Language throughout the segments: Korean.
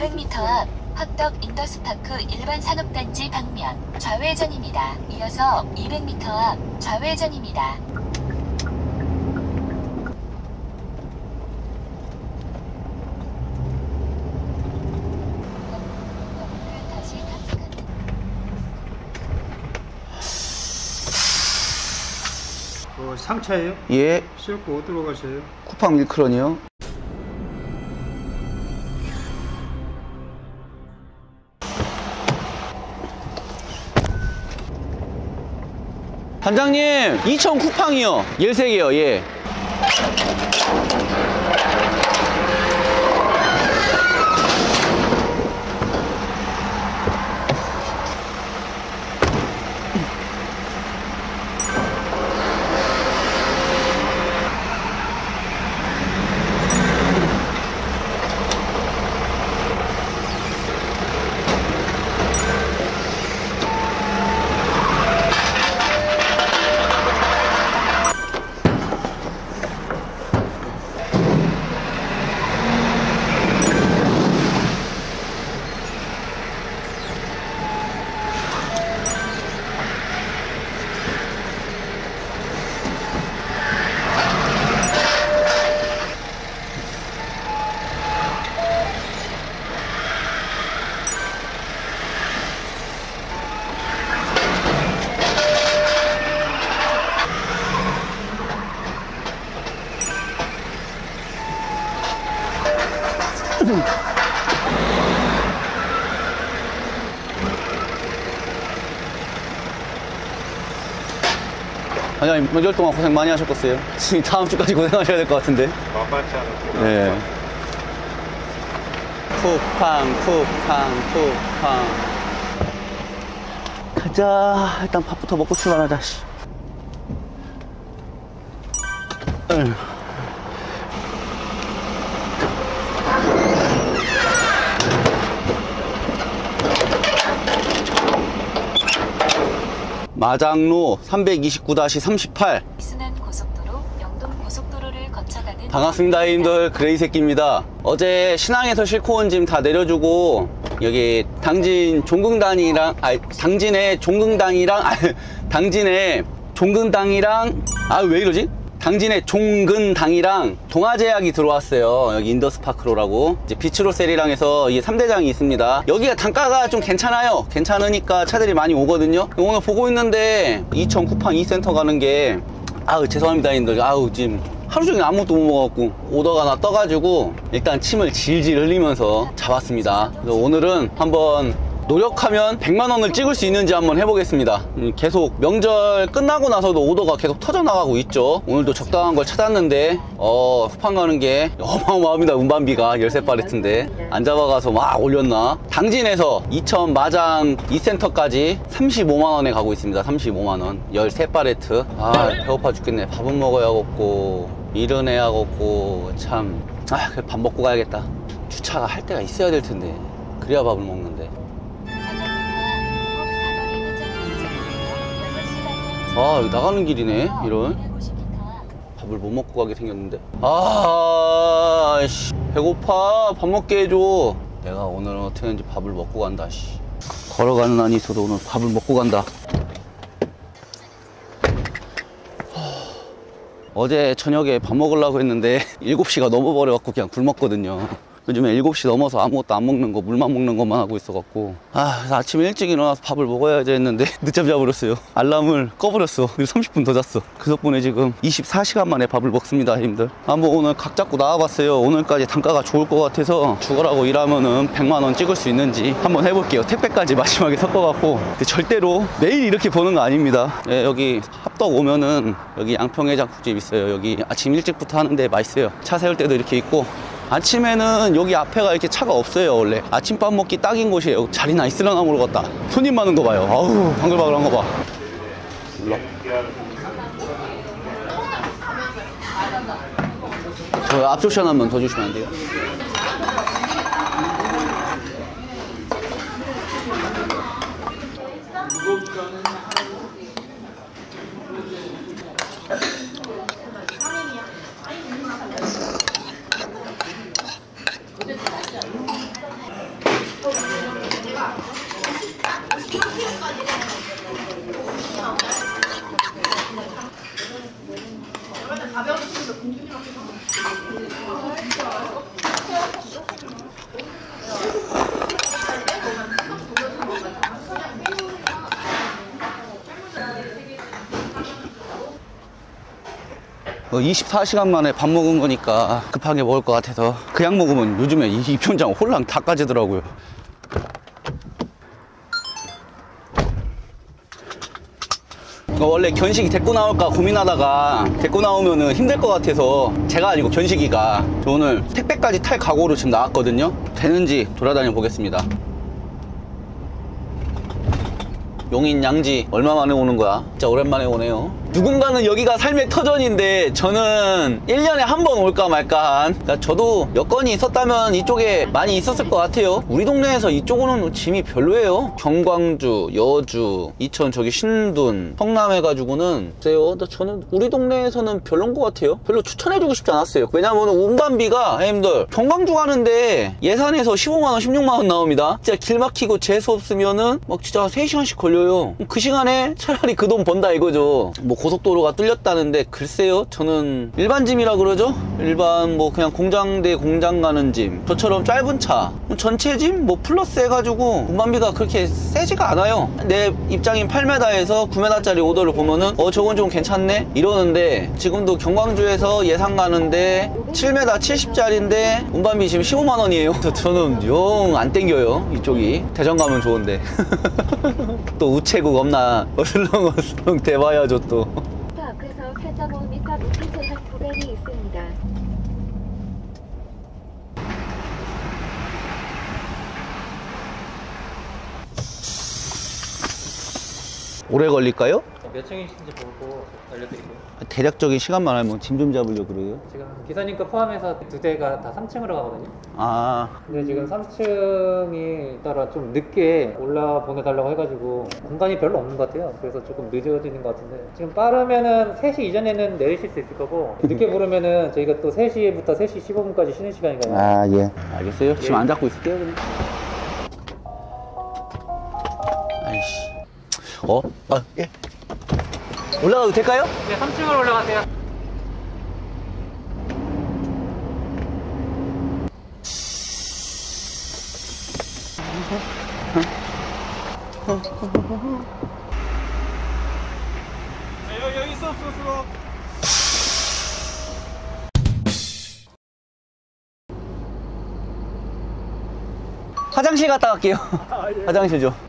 500m 앞 합덕 인더스파크 일반 산업단지 방면 좌회전입니다. 이어서 200m 앞 좌회전입니다. 상차예요? 예. 싣고 어디로 가세요? 쿠팡 밀크런이요. 단장님, 2천 쿠팡이요. 13개요. 예. 단장님, 명절 동안 고생 많이 하셨겠어요? 지금 다음 주까지 고생하셔야 될 것 같은데. 만만치 않았구나. 네. 쿠팡. 가자. 일단 밥부터 먹고 출발하자. 씨. 마장로 329-38. 순환 고속도로 영동 고속도로를 거쳐가는 반갑습니다, 형님들. 그레이 새끼입니다. 어제 신항에서 싣고 온 짐 다 내려주고 여기 당진 종근당이랑 당진의 종근당이랑 당진의 종근당이랑 왜 이러지? 당진의 종근당이랑 동아제약이 들어왔어요. 여기 인더스파크로라고 이제 비츠로셀이랑 해서 이게 3대장이 있습니다. 여기가 단가가 좀 괜찮아요. 괜찮으니까 차들이 많이 오거든요. 오늘 보고 있는데 2천 쿠팡 2센터 가는 게 죄송합니다, 형님들. 지금 하루 종일 아무것도 못 먹었고 오더가 하나 떠가지고 일단 침을 질질 흘리면서 잡았습니다. 그래서 오늘은 한번 노력하면 100만원을 찍을 수 있는지 한번 해보겠습니다. 계속 명절 끝나고 나서도 오더가 계속 터져나가고 있죠. 오늘도 적당한 걸 찾았는데 쿠팡 가는 게 어마어마합니다. 운반비가 13팔레트인데 안 잡아가서 막 올렸나. 당진에서 2천 마장 2센터까지 35만원에 가고 있습니다. 35만원 13팔레트. 배고파 죽겠네. 밥은 먹어야겠고 일은 해야겠고 참. 그래 밥 먹고 가야겠다. 주차가 할 데가 있어야 될 텐데 그래야 밥을 먹는데. 여기 나가는 길이네. 이런 밥을 못 먹고 가게 생겼는데. 배고파. 밥 먹게 해줘. 내가 오늘은 어떻게든지 밥을 먹고 간다. 걸어가는 한이 있어도 오늘 밥을 먹고 간다. 어제 저녁에 밥 먹으려고 했는데 7시가 넘어버려갖고 그냥 굶었거든요. 요즘에 7시 넘어서 아무것도 안 먹는 거, 물만 먹는 것만 하고 있어갖고 그래서 아침에 일찍 일어나서 밥을 먹어야지 했는데 늦잠 자버렸어요. 알람을 꺼버렸어. 그리고 30분 더 잤어. 그 덕분에 지금 24시간 만에 밥을 먹습니다, 형님들. 한번 오늘 각 잡고 나와봤어요. 오늘까지 단가가 좋을 것 같아서 죽으라고 일하면은 100만원 찍을 수 있는지 한번 해볼게요. 택배까지 마지막에 섞어갖고. 근데 절대로 매일 이렇게 보는 거 아닙니다. 여기 합덕 오면은 여기 양평해장국집 있어요. 여기 아침 일찍부터 하는데 맛있어요. 차 세울 때도 이렇게 있고. 아침에는 여기 앞에가 이렇게 차가 없어요. 원래 아침밥 먹기 딱인 곳이에요. 자리나 있으려나 모르겠다. 손님 많은 거 봐요. 바글바글한 거 봐. 일로. 저 앞조션 한 번 더 주시면 안 돼요? 24시간 만에 밥 먹은 거니까 급하게 먹을 것 같아서 그냥 먹으면 요즘에 이 입천장 홀랑 다 까지더라고요. 원래 견식이 데리고 나올까 고민하다가 데리고 나오면은 힘들 것 같아서 제가 아니고 견식이가 저 오늘 택배까지 탈 각오로 지금 나왔거든요. 되는지 돌아다녀 보겠습니다. 용인 양지 얼마 만에 오는 거야? 진짜 오랜만에 오네요. 누군가는 여기가 삶의 터전인데 저는 1년에 한 번 올까 말까 한, 그러니까 저도 여건이 있었다면 이쪽에 많이 있었을 것 같아요. 우리 동네에서 이쪽으로는 짐이 별로예요. 경광주, 여주, 이천 저기 신둔, 성남 해가지고는 글쎄요, 저는 우리 동네에서는 별론 것 같아요. 별로 추천해주고 싶지 않았어요. 왜냐면 운반비가 형님들 경광주 가는데 예산에서 15만원 16만원 나옵니다. 진짜 길 막히고 재수 없으면은 막 진짜 3시간씩 걸려요. 그 시간에 차라리 그 돈 번다 이거죠. 뭐 고속도로가 뚫렸다는데 글쎄요, 저는 일반 짐이라 그러죠. 일반 뭐 그냥 공장 대 공장 가는 짐, 저처럼 짧은 차 전체 짐 뭐 플러스 해가지고 운반비가 그렇게 세지가 않아요. 내 입장인 8m에서 9m짜리 오더를 보면은 저건 좀 괜찮네 이러는데, 지금도 경광주에서 예산 가는데 7m 70짜리인데 운반비 지금 15만원이에요 저는 영 안 땡겨요. 이쪽이 대전 가면 좋은데 또 우체국 없나 어슬렁어슬렁 대봐야죠 또. 앞에서 4.5m 높이 제한 구간이 있습니다. 오래 걸릴까요? 몇 층이신지 보고 알려드릴게요. 대략적인 시간만 알면 짐 좀 잡으려고 그래요. 지금 기사님 거 포함해서 두 대가 다 3층으로 가거든요. 아, 근데 지금 3층이 따라 좀 늦게 올라 보내달라고 해가지고 공간이 별로 없는 것 같아요. 그래서 조금 늦어지는 것 같은데, 지금 빠르면은 3시 이전에는 내리실 수 있을 거고, 늦게 부르면은 저희가 또 3시부터 3시 15분까지 쉬는 시간이거든요. 아, 예. 알겠어요. 지금 안 잡고 있을게요, 그냥. 아이씨. 예. 올라가도 될까요? 네, 3층으로 올라가세요. 여기 있어. 화장실 갔다 갈게요. 화장실 좀.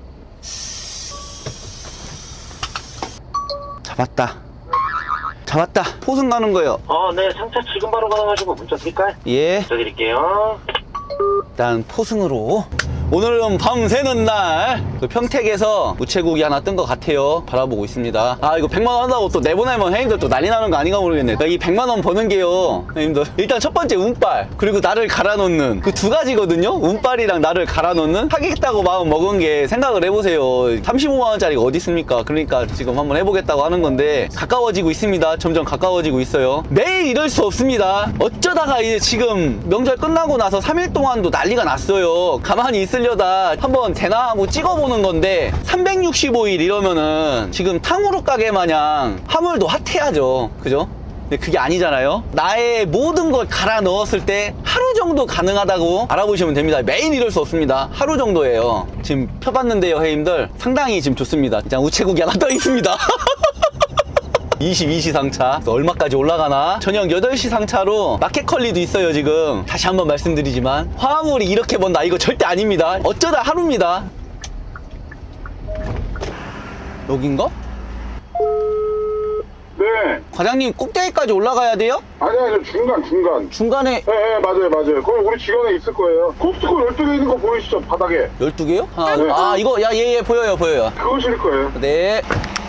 잡았다. 포승 가는 거요. 네, 상차 지금 바로 가가지고 문자 드릴까요? 예. 문자 드릴게요. 일단 포승으로. 오늘은 밤새는 날 그 평택에서 우체국이 하나 뜬 것 같아요. 바라보고 있습니다. 이거 100만원 한다고 또 내보내면 형님들 또 난리 나는 거 아닌가 모르겠네. 이 100만원 버는 게요, 형님들, 일단 첫 번째 운빨, 그리고 나를 갈아놓는 그 두 가지거든요. 운빨이랑 나를 갈아놓는. 하겠다고 마음 먹은 게, 생각을 해보세요. 35만원짜리가 어디 있습니까? 그러니까 지금 한번 해보겠다고 하는 건데 가까워지고 있습니다. 점점 가까워지고 있어요. 매일 이럴 수 없습니다. 어쩌다가 이제 지금 명절 끝나고 나서 3일 동안도 난리가 났어요. 가만히 있으려다 한번 되나 뭐 찍어보는 건데, 365일 이러면은 지금 탕후루 가게 마냥 화물도 핫해야죠. 그죠? 근데 그게 아니잖아요. 나의 모든 걸 갈아 넣었을 때 하루 정도 가능하다고 알아보시면 됩니다. 매일 이럴 수 없습니다. 하루 정도예요. 지금 펴봤는데요, 형님들, 상당히 지금 좋습니다. 그냥 우체국이 하나 떠 있습니다. 22시 상차 얼마까지 올라가나? 저녁 8시 상차로 마켓컬리도 있어요. 지금 다시 한번 말씀드리지만 화물이 이렇게 번다 이거 절대 아닙니다. 어쩌다 하루입니다. 여긴가? 네. 과장님, 꼭대기까지 올라가야 돼요? 아니요, 중간. 중간에. 네, 맞아요. 거기 우리 직원에 있을 거예요. 코스트코 12개 있는 거 보이시죠? 바닥에. 12개요? 네. 이거, 예, 보여요. 그거 실을 거예요. 네.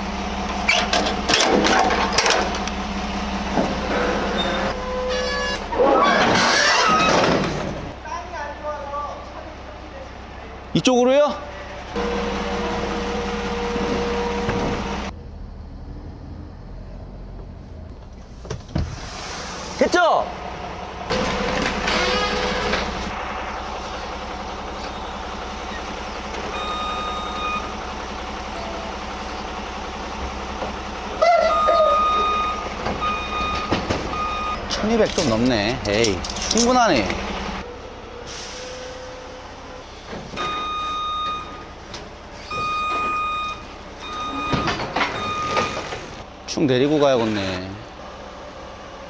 이쪽으로요? 됐죠? (1200) 좀 넘네. 에이, 충분하네. 축 내리고 가야겠네.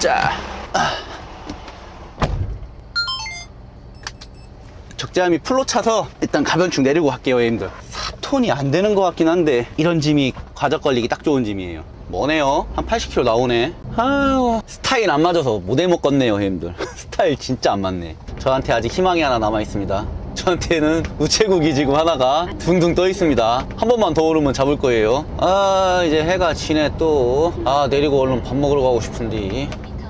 자, 적재함이 풀로 차서 일단 가변축 내리고 갈게요, 형님들. 4톤이 안 되는 것 같긴 한데 이런 짐이 과적 걸리기 딱 좋은 짐이에요. 뭐네요? 한 80kg 나오네. 아유, 스타일 안 맞아서 못 해먹겠네요, 형님들. 스타일 진짜 안 맞네. 저한테 아직 희망이 하나 남아있습니다. 저한테는 우체국이 지금 하나가 둥둥 떠 있습니다. 한 번만 더 오르면 잡을 거예요. 아, 이제 해가 지네 또. 아, 내리고 얼른 밥 먹으러 가고 싶은데.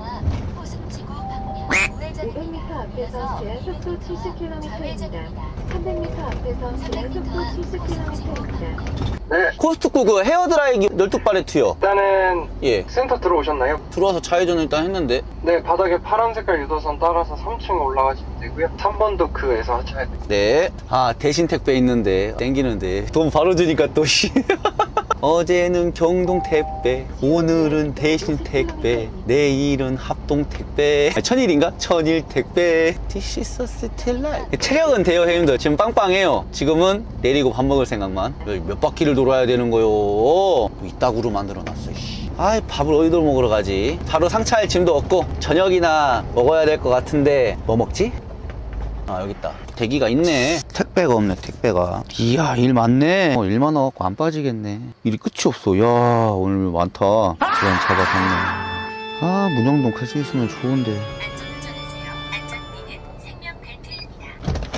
500m 앞에서 제한 속도 70km입니다. 300m 앞에서 제한 속도 70km입니다. 네. 코스트코 그 헤어드라이기 12발에 튀어. 일단은 예. 센터 들어오셨나요? 들어와서 좌회전 일단 했는데. 네, 바닥에 파란 색깔 유도선 따라서 3층 올라가시면 되고요. 3번 도크에서 하차해야 돼요. 네. 아, 대신 택배 있는데 땡기는데 돈 바로 주니까 또 씨. 어제는 경동 택배, 오늘은 대신 택배, 내일은 합동 택배. 아, 천일인가? 천일 택배. This is a city life. 체력은 돼요, 형님들. 지금 빵빵해요. 지금은 내리고 밥 먹을 생각만. 몇 바퀴를 돌아야 되는 거요. 이따구로 만들어놨어. 아이, 밥을 어디로 먹으러 가지? 바로 상차할 짐도 없고 저녁이나 먹어야 될 것 같은데 뭐 먹지? 아, 여기 있다. 대기가 있네. 택배가 없네, 택배가. 이야, 일 많네. 일 많아갖고 안 빠지겠네. 일이 끝이 없어. 야, 오늘 많다. 시간 잡아섰네. 아, 문영동 갈 수 있으면 좋은데. 안전운전하세요. 안전띠는 생명벨트입니다.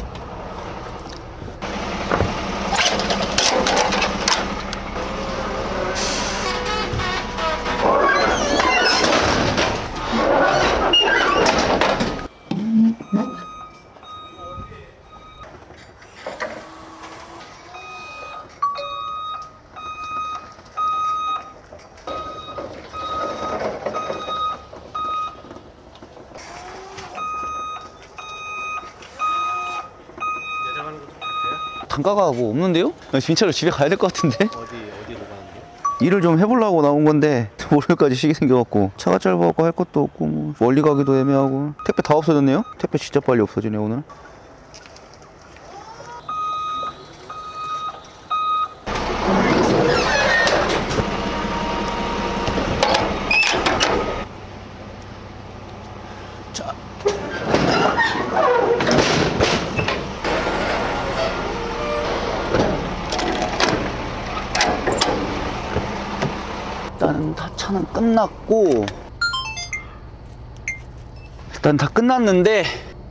단가가 뭐 없는데요? 진짜로 집에 가야 될 것 같은데? 어디로 가는데? 일을 좀 해보려고 나온 건데 월요일까지 쉬게 생겨갖고 차가 짧아갖고 할 것도 없고 뭐 멀리 가기도 애매하고. 택배 다 없어졌네요? 택배 진짜 빨리 없어지네 오늘. 자, 일단은 다 차는 끝났고, 일단 다 끝났는데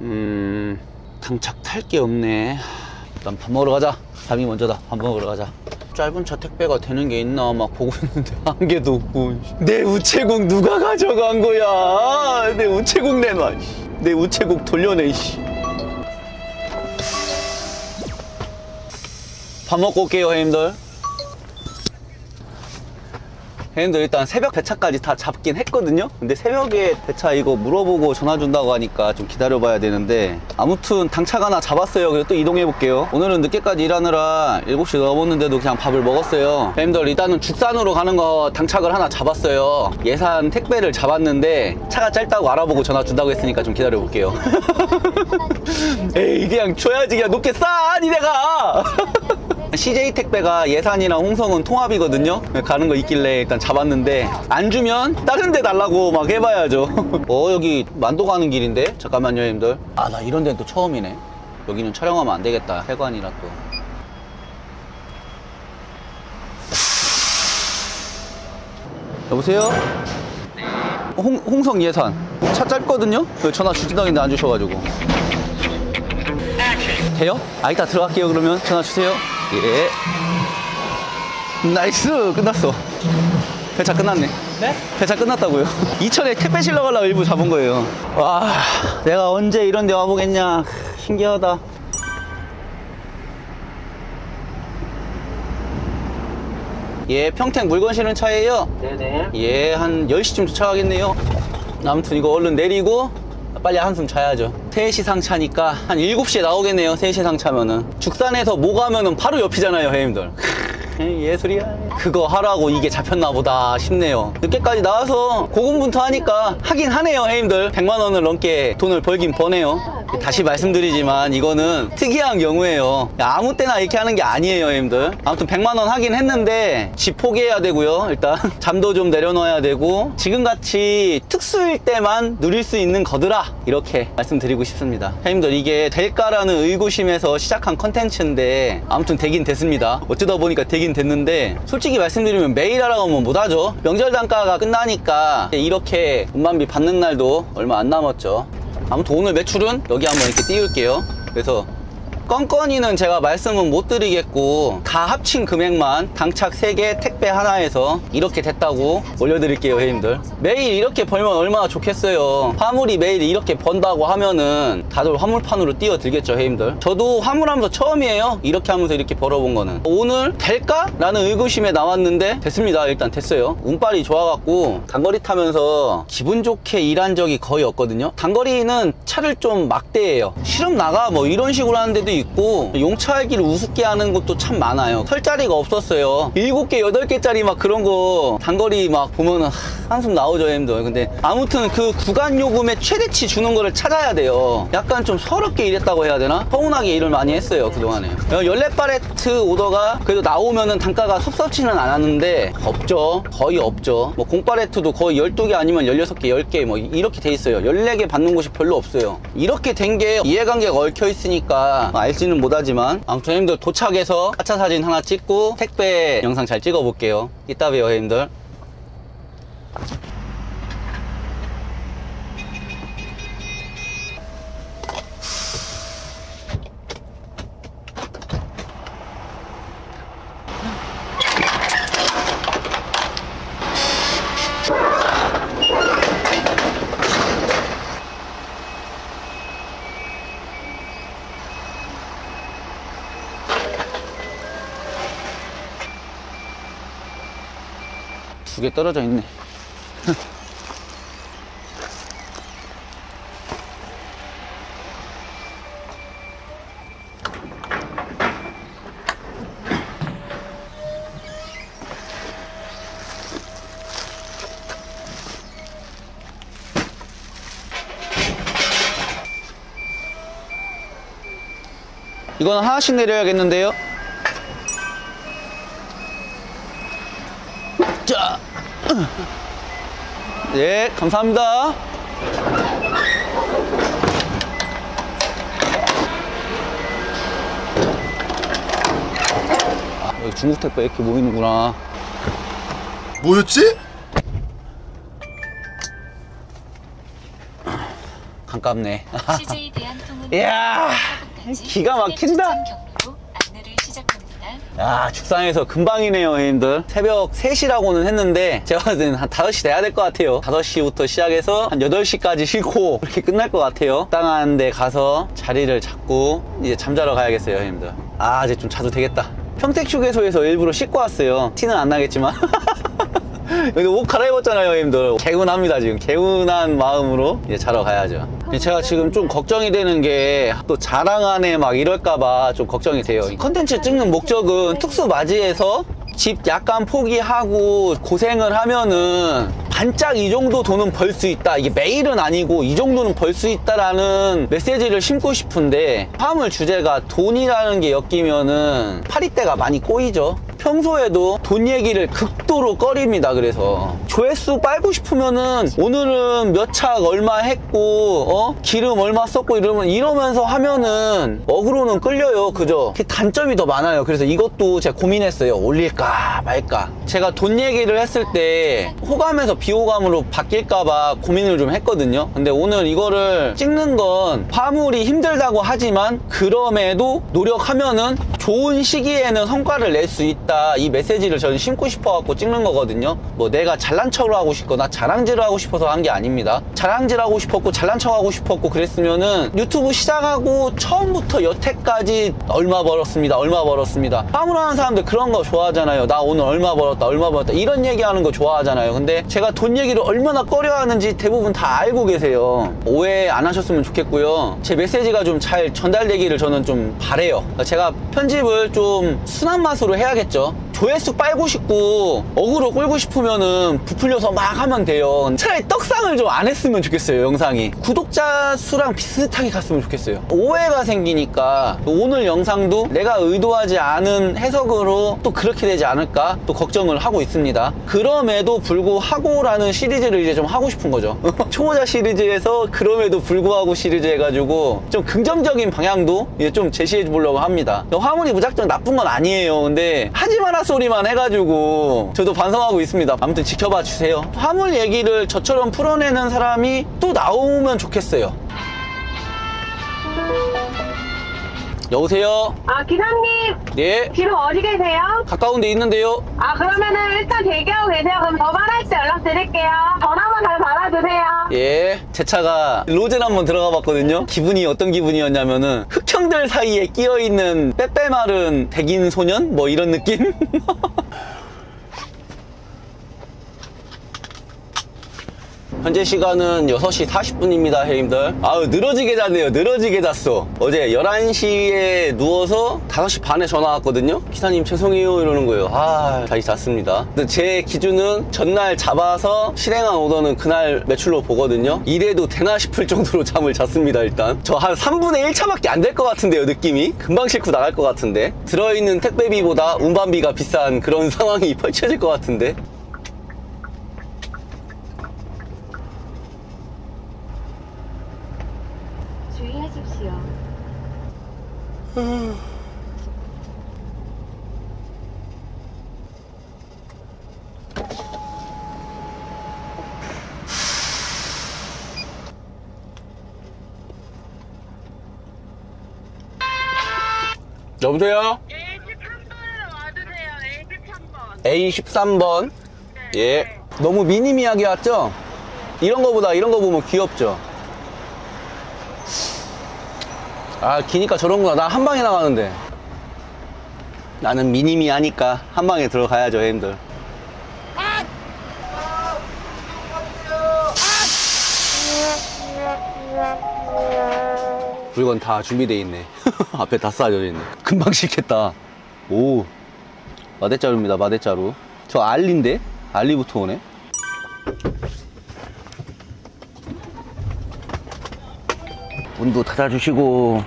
당착 탈 게 없네. 일단 밥 먹으러 가자. 밥이 먼저다. 밥 먹으러 가자. 짧은 차 택배가 되는 게 있나 막 보고 있는데 한 개도 없고. 내 우체국 누가 가져간 거야? 내 우체국 내놔. 내 우체국 돌려내. 밥 먹고 올게요, 형님들. 형님들 일단 새벽 배차까지 다 잡긴 했거든요. 근데 새벽에 배차 이거 물어보고 전화 준다고 하니까 좀 기다려봐야 되는데, 아무튼 당차가 하나 잡았어요. 그래서 또 이동해 볼게요. 오늘은 늦게까지 일하느라 7시 넘었는데도 그냥 밥을 먹었어요. 형님들 일단은 죽산으로 가는 거 당착을 하나 잡았어요. 예산 택배를 잡았는데 차가 짧다고 알아보고 전화 준다고 했으니까 좀 기다려 볼게요. 에이, 그냥 줘야지. 그냥 높게 싸 니네가. CJ 택배가 예산이랑 홍성은 통합이거든요. 가는 거 있길래 일단 잡았는데, 안 주면 다른 데 달라고 막 해봐야죠. 여기 만도 가는 길인데? 잠깐만요, 형님들. 아, 나 이런 데는 또 처음이네. 여기는 촬영하면 안 되겠다. 해관이라 또. 여보세요? 홍성 예산. 차 짧거든요? 전화 주지도 않는데 안 주셔가지고. 돼요? 아, 이따 들어갈게요. 그러면 전화 주세요. 예. 나이스. 끝났어. 배차 끝났네. 네? 배차 끝났다고요. 이천에 택배 실러 가려고 일부 잡은 거예요. 와, 내가 언제 이런 데 와보겠냐. 신기하다. 예, 평택 물건 실은 차예요. 네네. 예, 한 10시쯤 도착하겠네요. 아무튼 이거 얼른 내리고 빨리 한숨 자야죠. 3시 상차니까 한 7시에 나오겠네요. 3시 상차면은. 죽산에서 모 가면은 바로 옆이잖아요, 형님들. 예술이야. 그거 하라고 이게 잡혔나 보다 싶네요. 늦게까지 나와서 고군분투하니까 하긴 하네요, 형님들. 100만 원을 넘게 돈을 벌긴 버네요. 다시 말씀드리지만 이거는 특이한 경우예요. 아무 때나 이렇게 하는 게 아니에요, 형님들. 아무튼 100만 원 하긴 했는데 집 포기해야 되고요. 일단 잠도 좀 내려놓아야 되고 지금같이 특수일 때만 누릴 수 있는 거더라, 이렇게 말씀드리고 싶습니다. 형님들, 이게 될까라는 의구심에서 시작한 컨텐츠인데 아무튼 되긴 됐습니다. 어쩌다 보니까 되긴 됐는데 솔직히 말씀드리면 매일 하라고 하면 못하죠. 명절 단가가 끝나니까 이렇게 운반비 받는 날도 얼마 안 남았죠. 아무튼 오늘 매출은 여기 한번 이렇게 띄울게요. 그래서 건건이는 제가 말씀은 못 드리겠고 다 합친 금액만 당착 3개 택배 하나에서 이렇게 됐다고 올려드릴게요, 형님들. 매일 이렇게 벌면 얼마나 좋겠어요. 화물이 매일 이렇게 번다고 하면은 다들 화물판으로 뛰어들겠죠, 형님들. 저도 화물하면서 처음이에요, 이렇게 하면서 이렇게 벌어본 거는. 오늘 될까? 라는 의구심에 나왔는데 됐습니다. 일단 됐어요. 운빨이 좋아갖고 단거리 타면서 기분 좋게 일한 적이 거의 없거든요. 단거리는 차를 좀 막대해요. 실험 나가 뭐 이런 식으로 하는 데도 있고 용차알기를 우습게 하는 것도 참 많아요. 설 자리가 없었어요. 7개 8개짜리 막 그런 거 단거리 막 보면은 한숨 나오죠, 형님들. 근데 아무튼 그 구간 요금의 최대치 주는 거를 찾아야 돼요. 약간 좀 서럽게 일했다고 해야 되나? 서운하게 일을 많이 했어요, 그동안에. 14팔레트 오더가 그래도 나오면은 단가가 섭섭지는 않았는데 없죠. 거의 없죠. 뭐 0팔레트도 거의 12개 아니면 16개, 10개 뭐 이렇게 돼 있어요. 14개 받는 곳이 별로 없어요. 이렇게 된 게 이해관계가 얽혀 있으니까 알지는 못하지만 아무튼 형님들 도착해서 4차 사진 하나 찍고 택배 영상 잘 찍어 볼게요. 이따 봬요, 형님들. 두 개 떨어져 있네. 이거는 하나씩 내려야겠는데요. 자, 네, 감사합니다. 여기 중국 택배 이렇게 모이는구나. 뭐였지? 가깝네. CJ 대한통운 이야, 기가 막힌다. 경로로 안내를 시작합니다. 야, 죽상에서 금방이네요, 형님들. 새벽 3시라고는 했는데 제가 봤을 때는 한 5시 돼야 될 것 같아요. 5시부터 시작해서 한 8시까지 싣고 그렇게 끝날 것 같아요. 땅한 데 가서 자리를 잡고 이제 잠자러 가야겠어요, 형님들. 아, 이제 좀 자도 되겠다. 평택휴게소에서 일부러 씻고 왔어요. 티는 안 나겠지만. 여기 옷 갈아입었잖아요, 형님들. 개운합니다, 지금. 개운한 마음으로 이제 자러 가야죠. 제가 지금 좀 걱정이 되는 게 또 자랑하네 막 이럴까봐 좀 걱정이 돼요. 컨텐츠 찍는 목적은 특수 맞이해서 집 약간 포기하고 고생을 하면은 반짝 이 정도 돈은 벌 수 있다. 이게 매일은 아니고 이 정도는 벌 수 있다라는 메시지를 심고 싶은데 화물 주제가 돈이라는 게 엮이면은 파리대가 많이 꼬이죠. 평소에도 돈 얘기를 극도로 꺼립니다. 그래서 조회수 빨고 싶으면은 오늘은 몇 차 얼마 했고 기름 얼마 썼고 이러면서 하면은 어그로는 끌려요. 그죠? 그 단점이 더 많아요. 그래서 이것도 제가 고민했어요. 올릴까 말까. 제가 돈 얘기를 했을 때 호감에서 비호감으로 바뀔까봐 고민을 좀 했거든요. 근데 오늘 이거를 찍는 건 화물이 힘들다고 하지만 그럼에도 노력하면은 좋은 시기에는 성과를 낼 수 있다. 이 메시지를 저는 심고 싶어갖고 찍는 거거든요. 뭐 내가 잘난 척을 하고 싶거나 자랑질을 하고 싶어서 한 게 아닙니다. 자랑질 하고 싶었고 잘난 척 하고 싶었고 그랬으면은 유튜브 시작하고 처음부터 여태까지 얼마 벌었습니다. 얼마 벌었습니다. 화물하는 사람들 그런 거 좋아하잖아요. 나 오늘 얼마 벌었다. 얼마 벌었다. 이런 얘기하는 거 좋아하잖아요. 근데 제가 돈 얘기를 얼마나 꺼려하는지 대부분 다 알고 계세요. 오해 안 하셨으면 좋겠고요. 제 메시지가 좀 잘 전달되기를 저는 좀 바래요. 제가 편집을 좀 순한 맛으로 해야겠죠. 조회수 빨고 싶고 어그로 끌고 싶으면은 부풀려서 막 하면 돼요. 차라리 떡상을 좀 안 했으면 좋겠어요. 영상이 구독자 수랑 비슷하게 갔으면 좋겠어요. 오해가 생기니까 오늘 영상도 내가 의도하지 않은 해석으로 또 그렇게 되지 않을까 또 걱정을 하고 있습니다. 그럼에도 불구하고 라는 시리즈를 이제 좀 하고 싶은 거죠. 초보자 시리즈에서 그럼에도 불구하고 시리즈 해가지고 좀 긍정적인 방향도 이제 좀 제시해 보려고 합니다. 화물이 무작정 나쁜 건 아니에요. 근데 하지 마라 소리만 해가지고 저도 반성하고 있습니다. 아무튼 지켜봐 주세요. 화물 얘기를 저처럼 풀어내는 사람이 또 나오면 좋겠어요. 여보세요? 아, 기사님! 네? 지금 어디 계세요? 가까운 데 있는데요? 아, 그러면은 일단 대기하고 계세요. 그럼 저반할 때 연락드릴게요. 전화만 잘 받아주세요. 예, 제 차가 로젠 한번 들어가 봤거든요. 기분이 어떤 기분이었냐면은 흑형들 사이에 끼어있는 빼빼마른 백인 소년? 뭐 이런 느낌? 현재 시간은 6시 40분입니다 형님들. 아유 늘어지게 잤네요. 늘어지게 잤어. 어제 11시에 누워서 5시 반에 전화 왔거든요. 기사님 죄송해요 이러는 거예요. 아 다시 잤습니다. 근데 제 기준은 전날 잡아서 실행한 오더는 그날 매출로 보거든요. 이래도 되나 싶을 정도로 잠을 잤습니다. 일단 저 한 3분의 1차밖에 안 될 것 같은데요. 느낌이 금방 싣고 나갈 것 같은데 들어있는 택배비보다 운반비가 비싼 그런 상황이 펼쳐질 것 같은데. 주의하십시오. 여보세요? A13번. 예. 너무 미니미하게 왔죠? 이런 거보다 이런 거 보면 귀엽죠? 아 기니까 저런구나. 나 한 방에 나가는데. 나는 미니미하니까 한 방에 들어가야죠 형님들. 물건 다 준비되어 있네. 앞에 다 쌓여져 있네. 금방 싣겠다. 오 마대자루입니다. 마대자루. 저 알리인데? 알리부터 오네. 문도 닫아주시고.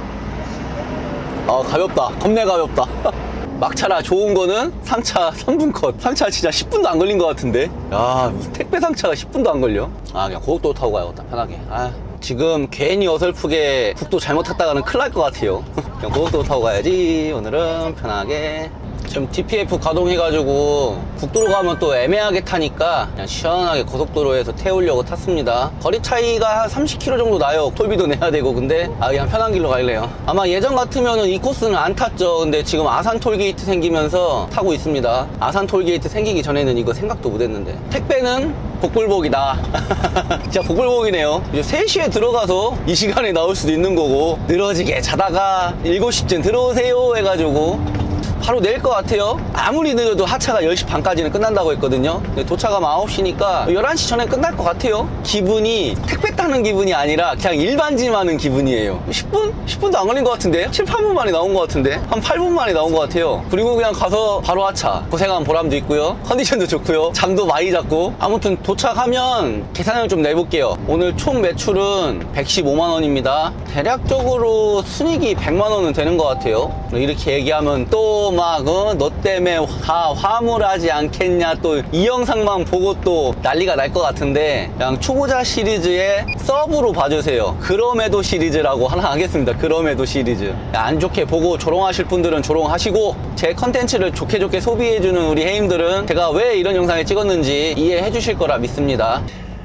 아 가볍다. 겁내 가볍다. 막차라 좋은 거는 상차 3분 컷. 상차 진짜 10분도 안 걸린 것 같은데. 야 택배 상차가 10분도 안 걸려. 아 그냥 고속도로 타고 가야겠다 편하게. 아 지금 괜히 어설프게 국도 잘못 탔다가는 큰일 날 것 같아요. 그냥 고속도로 타고 가야지. 오늘은 편하게. 지금 DPF 가동해가지고 국도로 가면 또 애매하게 타니까 그냥 시원하게 고속도로에서 태우려고 탔습니다. 거리 차이가 한 30km 정도 나요. 톨비도 내야 되고. 근데 그냥 편한 길로 가려요. 아마 예전 같으면은 이 코스는 안 탔죠. 근데 지금 아산 톨게이트 생기면서 타고 있습니다. 아산 톨게이트 생기기 전에는 이거 생각도 못했는데. 택배는 복불복이다. 진짜 복불복이네요. 이제 3시에 들어가서 이 시간에 나올 수도 있는 거고, 늘어지게 자다가 7시쯤 들어오세요 해가지고 바로 내릴 것 같아요. 아무리 늦어도 하차가 10시 반까지는 끝난다고 했거든요. 도착하면 9시니까 11시 전에 끝날 것 같아요. 기분이 택배 타는 기분이 아니라 그냥 일반짐 하는 기분이에요. 10분? 10분도 안 걸린 것 같은데? 7, 8분 만에 나온 것 같은데? 한 8분 만에 나온 것 같아요. 그리고 그냥 가서 바로 하차. 고생한 보람도 있고요. 컨디션도 좋고요. 잠도 많이 잤고. 아무튼 도착하면 계산을 좀 내볼게요. 오늘 총 매출은 115만원입니다. 대략적으로 순이익이 100만원은 되는 것 같아요. 이렇게 얘기하면 또 막 너 때문에 화물하지 않겠냐, 또 이 영상만 보고 또 난리가 날 것 같은데, 그냥 초보자 시리즈의 서브로 봐주세요. 그럼에도 시리즈라고 하나 하겠습니다. 그럼에도 시리즈. 안 좋게 보고 조롱하실 분들은 조롱하시고, 제 컨텐츠를 좋게 소비해주는 우리 해임들은 제가 왜 이런 영상을 찍었는지 이해해 주실 거라 믿습니다.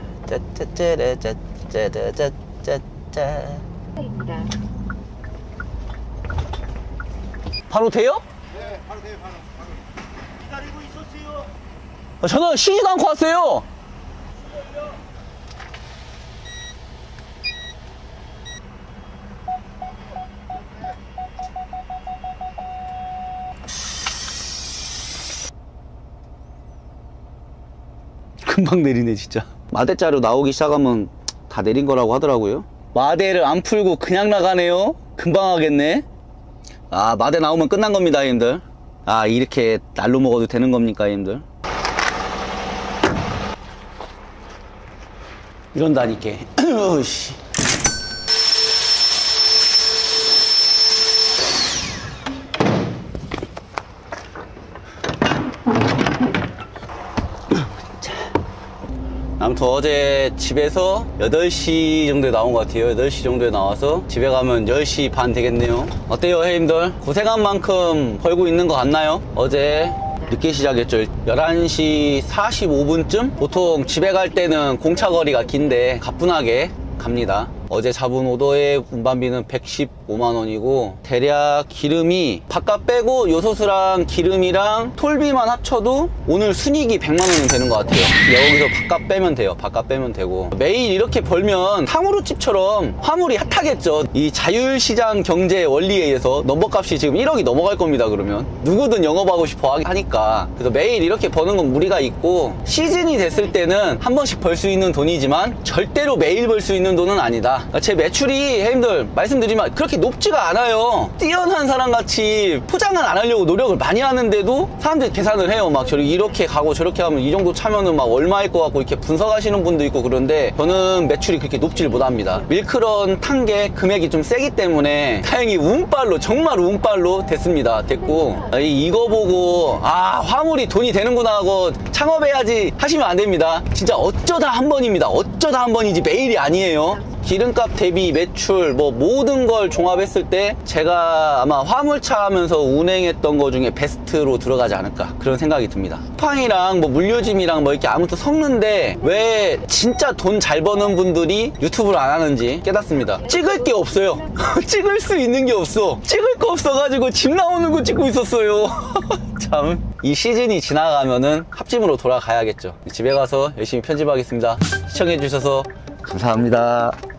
바로 돼요? 네, 바로 돼요, 바로. 기다리고 있었어요. 저는 쉬지도 않고 왔어요. 금방 내리네 진짜. 마대자루 나오기 시작하면 다 내린 거라고 하더라고요. 마대를 안 풀고 그냥 나가네요. 금방 하겠네. 아 마대 나오면 끝난 겁니다 형님들. 아, 이렇게 날로 먹어도 되는 겁니까, 형님들? 이런다니까. 어이씨. 아무튼 어제 집에서 8시 정도에 나온 것 같아요. 8시 정도에 나와서 집에 가면 10시 반 되겠네요. 어때요, 형님들? 고생한 만큼 벌고 있는 것 같나요? 어제 늦게 시작했죠. 11시 45분쯤? 보통 집에 갈 때는 공차거리가 긴데 가뿐하게 갑니다. 어제 잡은 오더의 운반비는 115만원이고 대략 기름이 바깥 빼고 요소수랑 기름이랑 톨비만 합쳐도 오늘 순이익이 100만원은 되는 것 같아요. 여기서 바깥 빼면 돼요. 바깥 빼면 되고 매일 이렇게 벌면 탕후루집처럼 화물이 핫하겠죠. 이 자율시장 경제 원리에 의해서 넘버값이 지금 1억이 넘어갈 겁니다. 그러면 누구든 영업하고 싶어 하니까. 그래서 매일 이렇게 버는 건 무리가 있고 시즌이 됐을 때는 한 번씩 벌 수 있는 돈이지만 절대로 매일 벌 수 있는 돈은 아니다. 제 매출이 형님들 말씀드리면 그렇게 높지가 않아요. 뛰어난 사람같이 포장을 안 하려고 노력을 많이 하는데도 사람들이 계산을 해요. 막 저렇게 이렇게 가고 저렇게 하면 이 정도 차면은 막 얼마일 것 같고 이렇게 분석하시는 분도 있고 그런데 저는 매출이 그렇게 높지를 못합니다. 밀크런 탄 게 금액이 좀 세기 때문에 다행히 운빨로 정말 운빨로 됐고 이거 보고 아 화물이 돈이 되는구나 하고 창업해야지 하시면 안 됩니다. 진짜 어쩌다 한 번입니다. 어쩌다 한 번이지 매일이 아니에요. 기름값 대비 매출 뭐 모든 걸 종합했을 때 제가 아마 화물차 하면서 운행했던 거 중에 베스트로 들어가지 않을까 그런 생각이 듭니다. 쿠팡이랑 뭐 물류짐이랑 뭐 이렇게 아무튼 섞는데 왜 진짜 돈 잘 버는 분들이 유튜브를 안 하는지 깨닫습니다. 찍을 게 없어요. 찍을 수 있는 게 없어. 찍을 거 없어가지고 집 나오는 거 찍고 있었어요. 참 이 시즌이 지나가면은 합집으로 돌아가야겠죠. 집에 가서 열심히 편집하겠습니다. 시청해 주셔서 감사합니다.